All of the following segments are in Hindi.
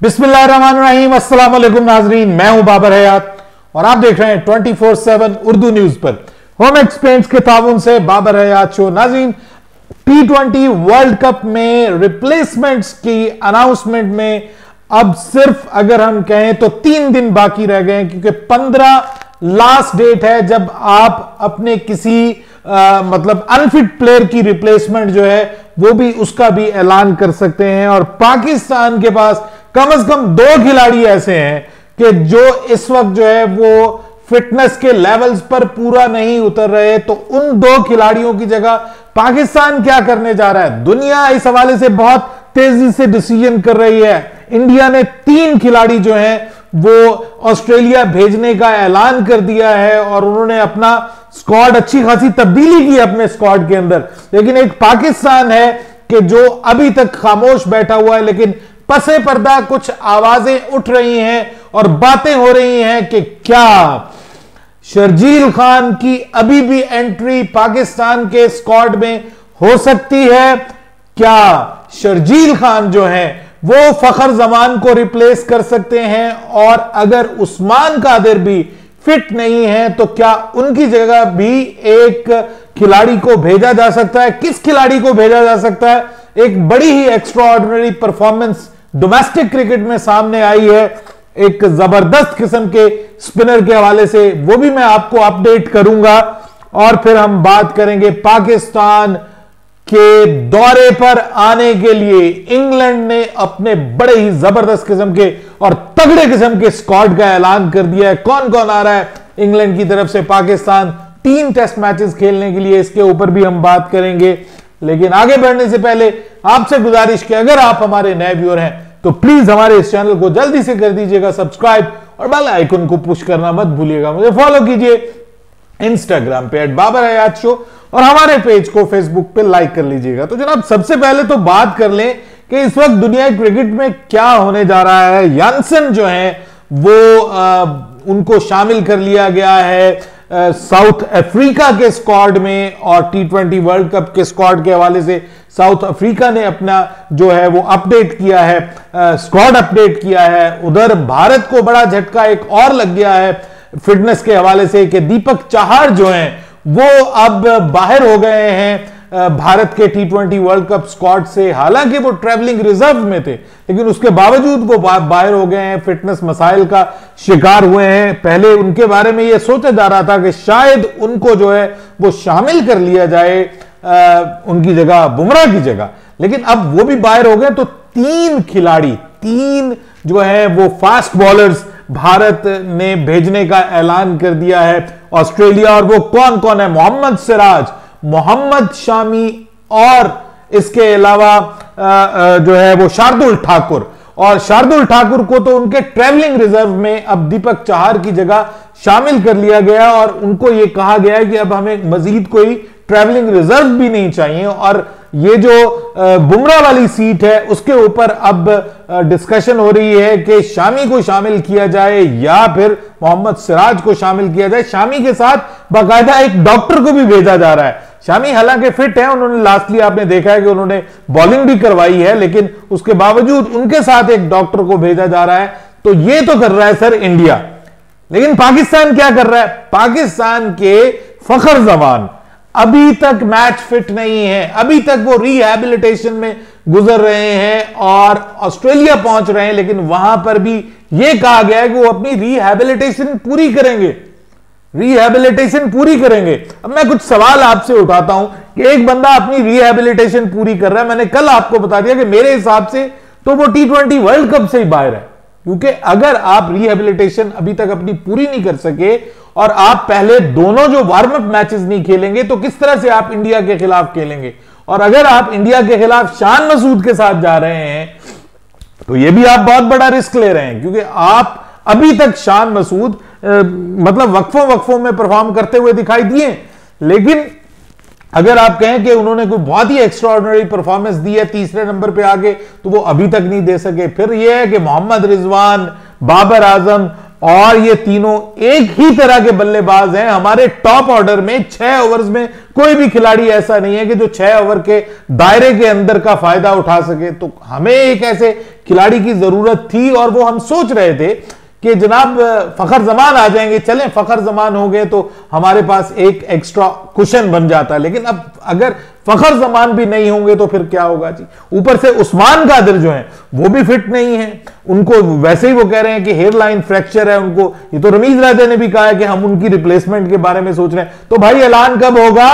बिस्मिल्लाहिर्रहमानिर्रहीम, अस्सलाम वालेकुम नाजरीन, मैं हूं बाबर हयात और आप देख रहे हैं 24/7 उर्दू न्यूज पर होम एक्सपेंट्स के ताउन से बाबर हयात शो। नाजरीन, T20 वर्ल्ड कप में रिप्लेसमेंट्स की अनाउंसमेंट में अब सिर्फ अगर हम कहें तो 3 दिन बाकी रह गए हैं, क्योंकि 15 लास्ट डेट है जब आप अपने किसी मतलब अनफिट प्लेयर की रिप्लेसमेंट जो है वो भी उसका भी ऐलान कर सकते हैं। और पाकिस्तान के पास कम से कम 2 खिलाड़ी ऐसे हैं कि जो इस वक्त जो है वो फिटनेस के लेवल्स पर पूरा नहीं उतर रहे। तो उन 2 खिलाड़ियों की जगह पाकिस्तान क्या करने जा रहा है, दुनिया इस हवाले से बहुत तेजी से डिसीजन कर रही है। इंडिया ने 3 खिलाड़ी जो हैं वो ऑस्ट्रेलिया भेजने का ऐलान कर दिया है और उन्होंने अपना स्क्वाड अच्छी खासी तब्दीली की अपने स्क्वाड के अंदर। लेकिन एक पाकिस्तान है कि जो अभी तक खामोश बैठा हुआ है, लेकिन पसे पर्दा कुछ आवाजें उठ रही हैं और बातें हो रही हैं कि क्या शर्जील खान की अभी भी एंट्री पाकिस्तान के स्क्वाड में हो सकती है। क्या शर्जील खान जो है वो फखर जमान को रिप्लेस कर सकते हैं, और अगर उस्मान कादिर भी फिट नहीं है तो क्या उनकी जगह भी एक खिलाड़ी को भेजा जा सकता है। किस खिलाड़ी को भेजा जा सकता है, एक बड़ी ही एक्स्ट्राऑर्डिनरी परफॉर्मेंस डोमेस्टिक क्रिकेट में सामने आई है एक जबरदस्त किस्म के स्पिनर के हवाले से, वो भी मैं आपको अपडेट करूंगा। और फिर हम बात करेंगे पाकिस्तान के दौरे पर आने के लिए इंग्लैंड ने अपने बड़े ही जबरदस्त किस्म के और तगड़े किस्म के स्क्वाड का ऐलान कर दिया है। कौन कौन आ रहा है इंग्लैंड की तरफ से पाकिस्तान 3 टेस्ट मैचेस खेलने के लिए, इसके ऊपर भी हम बात करेंगे। लेकिन आगे बढ़ने से पहले आपसे गुजारिश कि अगर आप हमारे नए व्यूअर हैं तो प्लीज हमारे इस चैनल को जल्दी से कर दीजिएगा सब्सक्राइब और बेल आइकन को पुश करना मत भूलिएगा। मुझे फॉलो कीजिए इंस्टाग्राम पे @बाबरहयात शो और हमारे पेज को फेसबुक पे लाइक कर लीजिएगा। तो जनाब, सबसे पहले तो बात कर लें कि इस वक्त दुनिया क्रिकेट में क्या होने जा रहा है। यानसन जो है वो उनको शामिल कर लिया गया है साउथ अफ्रीका के स्क्वाड में, और T20 वर्ल्ड कप के स्क्वाड के हवाले से साउथ अफ्रीका ने अपना जो है वो अपडेट किया है, स्क्वाड अपडेट किया है। उधर भारत को बड़ा झटका एक और लग गया है फिटनेस के हवाले से कि दीपक चाहर जो हैं वो अब बाहर हो गए हैं भारत के T20 वर्ल्ड कप स्क्वाड से। हालांकि वो ट्रैवलिंग रिजर्व में थे, लेकिन उसके बावजूद वो बाहर हो गए हैं, फिटनेस मसाइल का शिकार हुए हैं। पहले उनके बारे में यह सोचा जा रहा था कि शायद उनको जो है वो शामिल कर लिया जाए उनकी जगह, बुमराह की जगह, लेकिन अब वो भी बाहर हो गए। तो 3 खिलाड़ी, 3 जो है वो फास्ट बॉलर्स भारत ने भेजने का ऐलान कर दिया है ऑस्ट्रेलिया। और वो कौन कौन है, मोहम्मद सिराज, मोहम्मद शामी और इसके अलावा जो है वो शार्दुल ठाकुर। और शार्दुल ठाकुर को तो उनके ट्रैवलिंग रिजर्व में अब दीपक चाहर की जगह शामिल कर लिया गया और उनको यह कहा गया है कि अब हमें मजीद कोई ट्रैवलिंग रिजर्व भी नहीं चाहिए। और ये जो बुमराह वाली सीट है उसके ऊपर अब डिस्कशन हो रही है कि शामी को शामिल किया जाए या फिर मोहम्मद सिराज को शामिल किया जाए। शामी के साथ बाकायदा एक डॉक्टर को भी भेजा जा रहा है। शामी हालांकि फिट है, उन्होंने लास्टली आपने देखा है कि उन्होंने बॉलिंग भी करवाई है, लेकिन उसके बावजूद उनके साथ एक डॉक्टर को भेजा जा रहा है। तो ये तो कर रहा है सर इंडिया, लेकिन पाकिस्तान क्या कर रहा है। पाकिस्तान के फखर जमान अभी तक मैच फिट नहीं है, अभी तक वो रिहैबिलिटेशन में गुजर रहे हैं और ऑस्ट्रेलिया पहुंच रहे हैं, लेकिन वहां पर भी यह कहा गया है कि वो अपनी रिहैबिलिटेशन पूरी करेंगे, रिहैबिलिटेशन पूरी करेंगे। अब मैं कुछ सवाल आपसे उठाता हूं कि एक बंदा अपनी रिहैबिलिटेशन पूरी कर रहा है, मैंने कल आपको बता दिया कि मेरे हिसाब से तो वो T20 वर्ल्ड कप से ही बाहर है, क्योंकि अगर आप रिहैबिलिटेशन अभी तक अपनी पूरी नहीं कर सके और आप पहले दोनों जो वार्म अप मैचेस नहीं खेलेंगे तो किस तरह से आप इंडिया के खिलाफ खेलेंगे। और अगर आप इंडिया के खिलाफ शान मसूद के साथ जा रहे हैं तो यह भी आप बहुत बड़ा रिस्क ले रहे हैं, क्योंकि आप अभी तक शान मसूद मतलब वक्फों में परफॉर्म करते हुए दिखाई दिए, लेकिन अगर आप कहें कि उन्होंने कोई बहुत ही एक्स्ट्राऑर्डिनरी परफॉर्मेंस दी है, 3रे नंबर पे आगे, तो वो अभी तक नहीं दे सके। फिर यह है कि मोहम्मद रिजवान, बाबर आजम और ये तीनों एक ही तरह के बल्लेबाज हैं। हमारे टॉप ऑर्डर में 6 ओवर्स में कोई भी खिलाड़ी ऐसा नहीं है कि जो 6 ओवर के दायरे के अंदर का फायदा उठा सके। तो हमें एक ऐसे खिलाड़ी की जरूरत थी और वो हम सोच रहे थे कि जनाब फखर जमान आ जाएंगे, चलें फखर जमान हो गए तो हमारे पास एक एक्स्ट्रा कुशन बन जाता है। लेकिन अब अगर फखर जमान भी नहीं होंगे तो फिर क्या होगा जी। ऊपर से उस्मान कादिर जो है वो भी फिट नहीं है, उनको वैसे ही वो कह रहे हैं कि हेयर लाइन फ्रैक्चर है उनको। ये तो रमीज राजा ने भी कहा है कि हम उनकी रिप्लेसमेंट के बारे में सोच रहे हैं। तो भाई ऐलान कब होगा?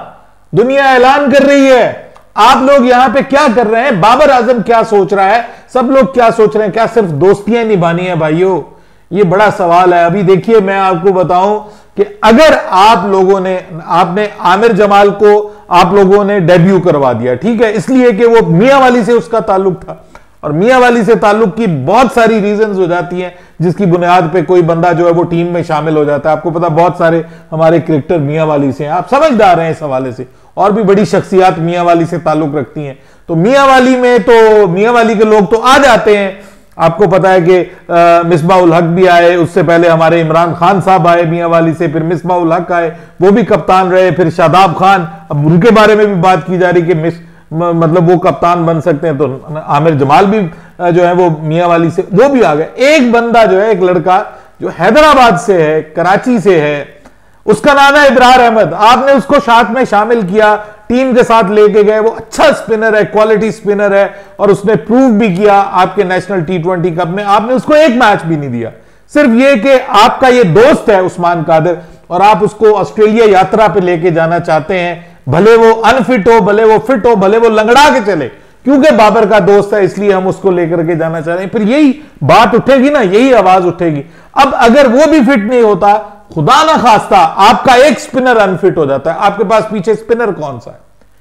दुनिया ऐलान कर रही है, आप लोग यहां पे क्या कर रहे हैं? बाबर आजम क्या सोच रहा है? सब लोग क्या सोच रहे हैं? क्या सिर्फ दोस्तियां निभानी है भाइयों? ये बड़ा सवाल है। अभी देखिए मैं आपको बताऊं कि अगर आप लोगों ने आपने आमिर जमाल को आप लोगों ने डेब्यू करवा दिया, ठीक है, इसलिए कि वो मियां वाली से उसका ताल्लुक था और मियां वाली से ताल्लुक की बहुत सारी रीजंस हो जाती हैं जिसकी बुनियाद पे कोई बंदा जो है वो टीम में शामिल हो जाता है। आपको पता बहुत सारे हमारे क्रिकेटर मियां वाली से हैं, आप समझदार हैं इस हवाले से, और भी बड़ी शख्सियात मियां वाली से ताल्लुक रखती हैं। तो मियां वाली में तो मियां वाली के लोग तो आ जाते हैं। आपको पता है कि मिसबाह उल हक भी आए, उससे पहले हमारे इमरान खान साहब आए मियां वाली से, फिर मिसबाह उल हक आए, वो भी कप्तान रहे, फिर शादाब खान, अब उनके बारे में भी बात की जा रही कि मतलब वो कप्तान बन सकते हैं। तो आमिर जमाल भी जो है वो मियां वाली से वो भी आ गए। एक बंदा जो है, एक लड़का जो हैदराबाद से है, कराची से है, उसका नाम है इब्रार अहमद। आपने उसको साथ में शामिल किया, टीम के साथ लेके गए, वो अच्छा स्पिनर है, क्वालिटी स्पिनर है और उसने प्रूव भी किया आपके नेशनल T20 कप में। आपने उसको एक मैच भी नहीं दिया, सिर्फ ये कि आपका ये दोस्त है उस्मान कादिर और आप उसको ऑस्ट्रेलिया यात्रा पे लेके जाना चाहते हैं। भले वो अनफिट हो, भले वो फिट हो, भले वो लंगड़ा के चले, क्योंकि बाबर का दोस्त है इसलिए हम उसको लेकर के जाना चाह रहे हैं। फिर यही बात उठेगी ना, यही आवाज उठेगी। अब अगर वो भी फिट नहीं होता, खुदा ना खास्ता आपका एक स्पिनर अनफिट हो जाता है, आपके पास पीछे स्पिनर कौन सा है?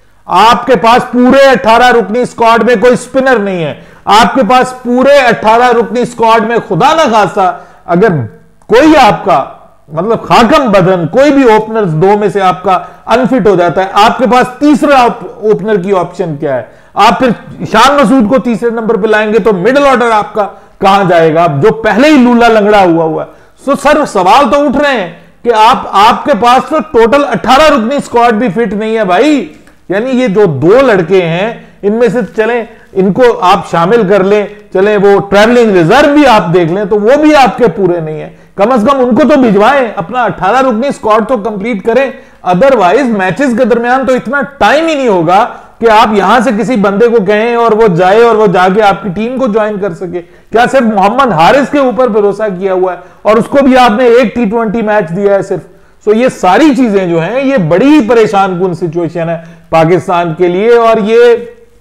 आपके पास पूरे 18 रुकनी स्क्वाड में कोई स्पिनर नहीं है। आपके पास पूरे 18 रुकनी स्क्वाड में खुदा ना खास्ता अगर कोई आपका मतलब खाकम बदन कोई भी ओपनर्स दो में से आपका अनफिट हो जाता है, आपके पास तीसरा ओपनर की ऑप्शन क्या है? आप फिर शान मसूद को तीसरे नंबर पे लाएंगे तो मिडिल ऑर्डर आपका कहां जाएगा, जो पहले ही लूला लंगड़ा हुआ है। सो सर सवाल तो उठ रहे हैं कि आपके पास तो टोटल 18 रुकनी स्क्वाड भी फिट नहीं है भाई। यानी ये जो 2 लड़के हैं इनमें से चलें इनको आप शामिल कर लें, चलें वो ट्रैवलिंग रिजर्व भी आप देख लें तो वो भी आपके पूरे नहीं है। कम से कम उनको तो भिजवाएं, अपना 18 रुकनी स्क्वाड तो कंप्लीट करें। अदरवाइज मैचेस के दरमियान तो इतना टाइम ही नहीं होगा कि आप यहां से किसी बंदे को कहें और वो जाए और वो जाके आपकी टीम को ज्वाइन कर सके। क्या सिर्फ मोहम्मद हारिस के ऊपर भरोसा किया हुआ है और उसको भी आपने एक T20 मैच दिया है सिर्फ। सो ये सारी चीजें जो हैं ये बड़ी परेशान कुन सिचुएशन है पाकिस्तान के लिए और ये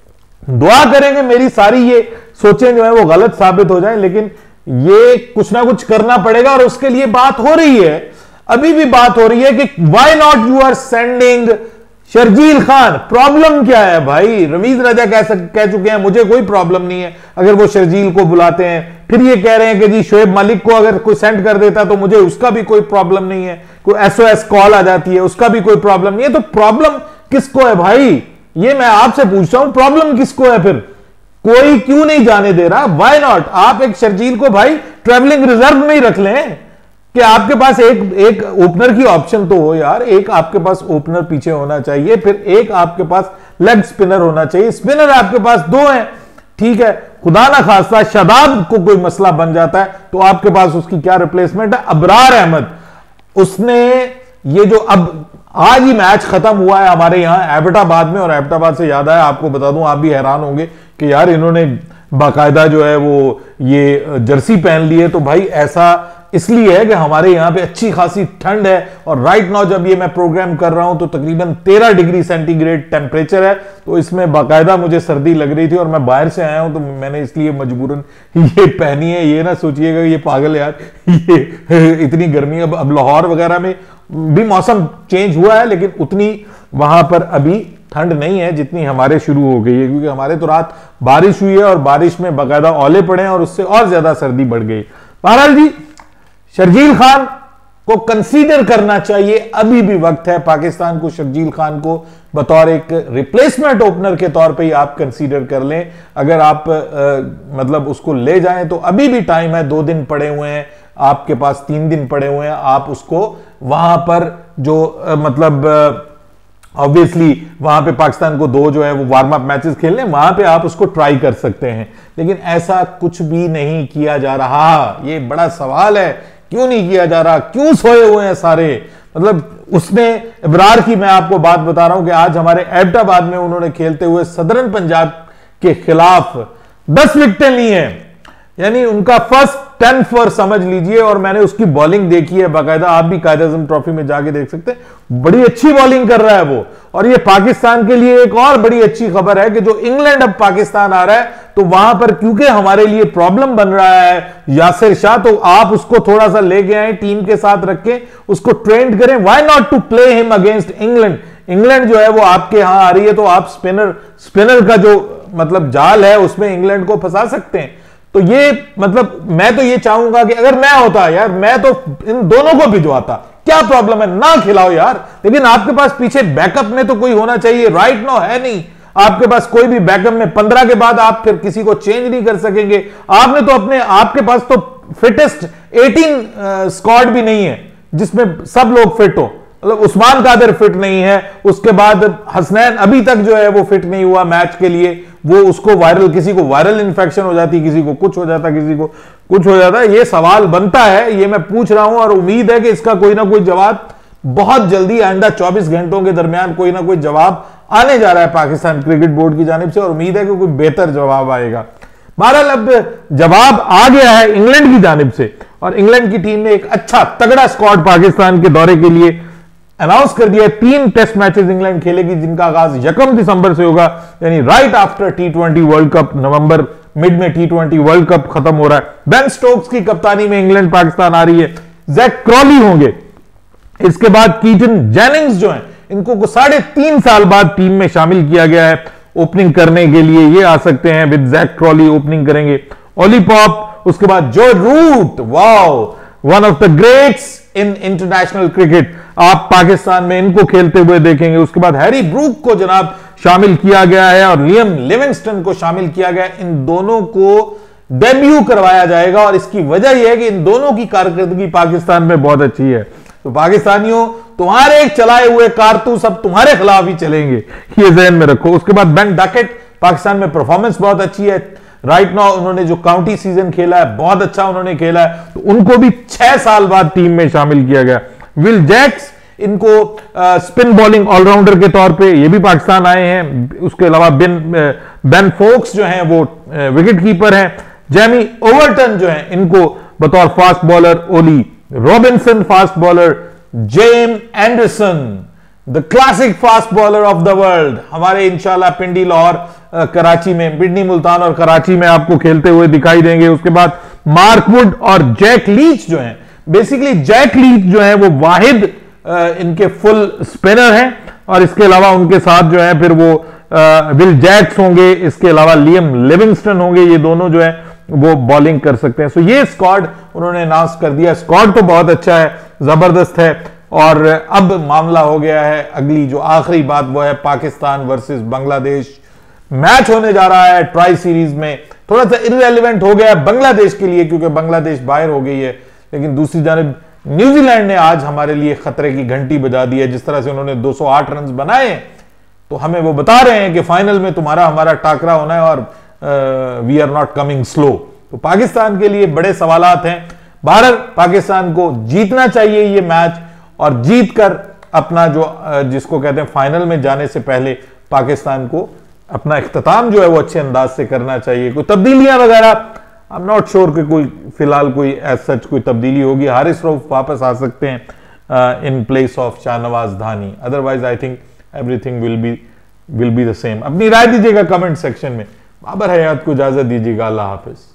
दुआ करेंगे मेरी सारी ये सोचें जो है वो गलत साबित हो जाए, लेकिन ये कुछ ना कुछ करना पड़ेगा और उसके लिए बात हो रही है, अभी भी बात हो रही है कि why not you are sending Sharjeel Khan. Problem क्या है भाई? रमीज राजा कह चुके हैं मुझे कोई प्रॉब्लम नहीं है अगर वो शर्जील को बुलाते हैं। फिर ये कह रहे हैं कि जी शोएब मलिक को अगर कोई सेंड कर देता तो मुझे उसका भी कोई प्रॉब्लम नहीं है, कोई SOS कॉल आ जाती है उसका भी कोई प्रॉब्लम नहीं है। तो प्रॉब्लम किसको है भाई? ये मैं आपसे पूछता हूं, प्रॉब्लम किसको है? फिर कोई क्यों नहीं जाने दे रहा? व्हाई नॉट आप एक शर्जील को भाई ट्रैवलिंग रिजर्व में ही रख लें कि आपके पास एक ओपनर की ऑप्शन तो हो यार। एक आपके पास ओपनर पीछे होना चाहिए, फिर एक आपके पास लेग स्पिनर होना चाहिए। स्पिनर आपके पास 2 हैं, ठीक है, खुदा ना खास्ता शादाब को कोई मसला बन जाता है तो आपके पास उसकी क्या रिप्लेसमेंट है? अबरार अहमद। उसने ये जो अब आज ही मैच खत्म हुआ है हमारे यहां एबटाबाद में, और एबटाबाद से याद आया आपको बता दूं, आप भी हैरान होंगे कि यार इन्होंने बाकायदा जो है वो ये जर्सी पहन ली है। तो भाई ऐसा इसलिए है कि हमारे यहां पे अच्छी खासी ठंड है और राइट नाउ जब ये मैं प्रोग्राम कर रहा हूं तो तकरीबन 13 डिग्री सेंटीग्रेड टेम्परेचर है। तो इसमें बाकायदा मुझे सर्दी लग रही थी और मैं बाहर से आया हूं तो मैंने इसलिए मजबूरन ये पहनी है। ये ना सोचिएगा ये पागल यार ये इतनी गर्मी। अब लाहौर वगैरह में भी मौसम चेंज हुआ है लेकिन उतनी वहां पर अभी ठंड नहीं है जितनी हमारे शुरू हो गई है, क्योंकि हमारे तो रात बारिश हुई है और बारिश में बाकायदा ओले पड़े हैं और उससे और ज्यादा सर्दी बढ़ गई। बहरहाल जी शर्जील खान को कंसीडर करना चाहिए, अभी भी वक्त है पाकिस्तान को शर्जील खान को बतौर एक रिप्लेसमेंट ओपनर के तौर पे ही आप कंसीडर कर लें। अगर आप मतलब उसको ले जाएं तो अभी भी टाइम है, 2 दिन पड़े हुए हैं आपके पास, 3 दिन पड़े हुए हैं, आप उसको वहां पर जो मतलब ऑब्वियसली वहां पे पाकिस्तान को 2 जो है वो वार्म अप मैचेस खेलने, वहां पे आप उसको ट्राई कर सकते हैं। लेकिन ऐसा कुछ भी नहीं किया जा रहा, ये बड़ा सवाल है, क्यों नहीं किया जा रहा, क्यों सोए हुए हैं सारे। मतलब उसने इब्रार की मैं आपको बात बता रहा हूं कि आज हमारे एबटाबाद में उन्होंने खेलते हुए सदर्न पंजाब के खिलाफ 10 विकेटें ली हैं, यानी उनका फर्स्ट 10 फॉर समझ लीजिए। और मैंने उसकी बॉलिंग देखी है बाकायदा, आप भी कायद आज़म ट्रॉफी में जाके देख सकते हैं, बड़ी अच्छी बॉलिंग कर रहा है वो। और ये पाकिस्तान के लिए एक और बड़ी अच्छी खबर है कि जो इंग्लैंड अब पाकिस्तान आ रहा है, तो वहां पर क्योंकि हमारे लिए प्रॉब्लम बन रहा है यासिर शाह, तो आप उसको थोड़ा सा लेके आए, टीम के साथ रख के उसको ट्रेंड करें। Why not to play him against England. England जो है वो आपके यहां आ रही है, तो आप स्पिनर का जो मतलब जाल है उसमें इंग्लैंड को फंसा सकते हैं। तो ये मतलब मैं तो ये चाहूंगा कि अगर मैं होता यार, मैं तो इन दोनों को भिजवाता, क्या प्रॉब्लम है, ना खिलाओ यार। लेकिन आपके पास पीछे बैकअप में तो कोई होना चाहिए, राइट नो है नहीं आपके पास कोई भी बैकअप में। 15 के बाद आप फिर किसी को चेंज नहीं कर सकेंगे। आपने तो आपके पास तो फिटेस्ट 18 स्क्वाड भी नहीं है जिसमें सब लोग फिट हो। मतलब उस्मान कादिर फिट नहीं है, उसके बाद हसनैन अभी तक जो है वो फिट नहीं हुआ मैच के लिए। वो उसको किसी को वायरल इंफेक्शन हो जाती, किसी को कुछ हो जाता, किसी को कुछ हो जाता है। ये सवाल बनता है, ये मैं पूछ रहा हूं और उम्मीद है कि इसका कोई ना कोई जवाब बहुत जल्दी आइंदा 24 घंटों के दरमियान कोई ना कोई जवाब आने जा रहा है पाकिस्तान क्रिकेट बोर्ड की जानिब से, और उम्मीद है कि कोई बेहतर जवाब आएगा। बहरहाल अब जवाब आ गया है इंग्लैंड की जानिब से, और इंग्लैंड की टीम ने एक अच्छा तगड़ा स्क्वाड पाकिस्तान के दौरे के लिए अनाउंस कर दिया। 3 टेस्ट मैचेस इंग्लैंड खेलेगी, जिनका आगाज 1 दिसंबर से होगा, यानी right after T20 world cup. नवंबर मिड में T20 वर्ल्ड कप खत्म हो रहा है। बेन स्टोक्स की कप्तानी में इंग्लैंड पाकिस्तान आ रही है। जैक क्रॉली होंगे, इसके बाद कीटन जेनिंग्स जो हैं, इनको 3.5 साल बाद टीम में शामिल किया गया है ओपनिंग करने के लिए। ये आ सकते हैं, विद जैक क्रॉली ओपनिंग करेंगे। ओली पॉप, उसके बाद Joe Root, wow, one of the greats in international cricket, आप पाकिस्तान में इनको खेलते हुए देखेंगे। उसके बाद हैरी ब्रूक को जनाब शामिल किया गया है और लियम लिविंगस्टन को शामिल किया गया है। इन दोनों को डेब्यू करवाया जाएगा, और इसकी वजह यह है कि इन दोनों की कारकर्दगी पाकिस्तान में बहुत अच्छी है। तो पाकिस्तानियों, तुम्हारे चलाए हुए कारतूस अब तुम्हारे खिलाफ ही चलेंगे, ये ज़हन में रखो। उसके बाद बेन डकेट, पाकिस्तान में परफॉर्मेंस बहुत अच्छी है राइट नाउ। उन्होंने जो काउंटी सीजन खेला है बहुत अच्छा उन्होंने खेला है, तो उनको भी 6 साल बाद टीम में शामिल किया गया। विल जैक्स, इनको स्पिन बॉलिंग ऑलराउंडर के तौर पे ये भी पाकिस्तान आए हैं। उसके अलावा बेन फोक्स जो हैं वो विकेट कीपर हैं। जेमी ओवरटन जो हैं, इनको बतौर fast bowler. Ollie Robinson fast bowler. James Anderson the classic fast bowler of the world, हमारे इंशाल्लाह पिंडी, लाहौर, कराची में, पिंडी, मुल्तान और कराची में आपको खेलते हुए दिखाई देंगे। उसके बाद मार्क वुड और जैक लीच जो हैं, बेसिकली जैक लीच जो है वो वाहिद इनके फुल स्पिनर हैं, और इसके अलावा उनके साथ जो है फिर वो विल जैक्स होंगे, इसके अलावा लियम लिविंगस्टन होंगे। ये दोनों जो है वो बॉलिंग कर सकते हैं। सो ये स्क्वाड उन्होंने अनाउंस कर दिया। स्क्वाड तो बहुत अच्छा है, जबरदस्त है। और अब मामला हो गया है, अगली जो आखिरी बात वो है पाकिस्तान वर्सेस बांग्लादेश मैच होने जा रहा है ट्राई सीरीज में। थोड़ा सा इररिलेवेंट हो गया है बांग्लादेश के लिए, क्योंकि बांग्लादेश बाहर हो गई है। लेकिन दूसरी जानिब न्यूजीलैंड ने आज हमारे लिए खतरे की घंटी बजा दी है। जिस तरह से उन्होंने 208 रन बनाए, तो हमें वो बता रहे हैं कि फाइनल में तुम्हारा हमारा टाकरा होना है, और we are not coming slow. तो पाकिस्तान के लिए बड़े सवालात हैं। भारत, पाकिस्तान को जीतना चाहिए ये मैच, और जीतकर अपना जो जिसको कहते हैं फाइनल में जाने से पहले पाकिस्तान को अपना इख्तिताम जो है वो अच्छे अंदाज से करना चाहिए। कोई तब्दीलियां वगैरह आई एम नॉट श्योर कि कोई फिलहाल कोई एज सच कोई तब्दीली होगी। हारिस रऊफ वापस आ सकते हैं in place of Shahnawaz Dhani. Otherwise I think everything will be the same. अपनी राय दीजिएगा कमेंट सेक्शन में। बाबर हयात को इजाजत दीजिएगा। अल्लाह हाफिज।